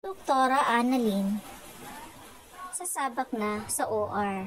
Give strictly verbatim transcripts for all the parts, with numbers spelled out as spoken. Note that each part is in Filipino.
Doktora Analyn, sasabak na sa O R.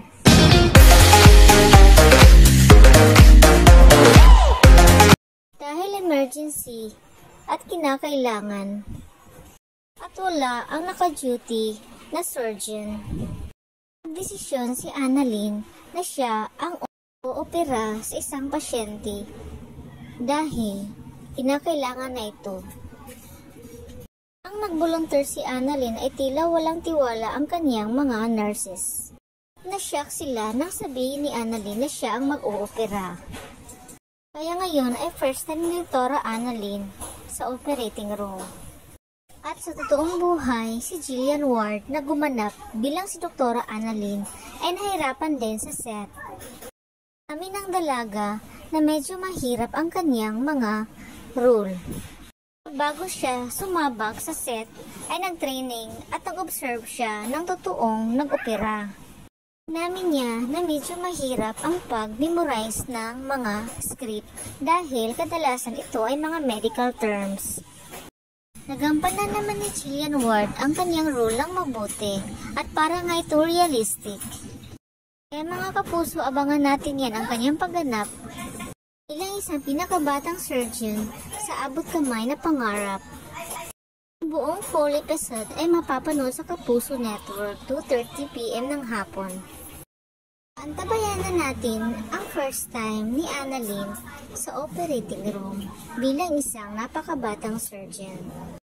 Dahil emergency at kinakailangan at wala ang naka-duty na surgeon, nagdesisyon si Analyn na siya ang o-opera sa isang pasyente dahil kinakailangan na ito. Ang nag-volunteer si Analyn ay tila walang tiwala ang kanyang mga nurses. Nashock sila nang sabihin ni Analyn na siya ang mag-o-opera. Kaya ngayon ay first time ni Doktora Analyn sa operating room. At sa totoong buhay, si Jillian Ward na gumanap bilang si Doktora Analyn ay nahirapan din sa set. Amin ang dalaga na medyo mahirap ang kanyang mga role. Bago siya sumabak sa set ay nag-training at nag-observe siya ng totoong nag-opera. Namin niya na medyo mahirap ang pag-memorize ng mga script dahil kadalasan ito ay mga medical terms. Nagampanan naman ni Jillian Ward ang kanyang role ng mabuti at para nga ito realistic. Kaya mga kapuso, abangan natin yan ang kanyang pagganap bilang isang pinakabatang surgeon sa abot kamay na pangarap. Ang buong full episode ay mapapanood sa Kapuso Network two thirty p m ng hapon. Antabayan na natin ang first time ni Analyn sa operating room bilang isang napakabatang surgeon.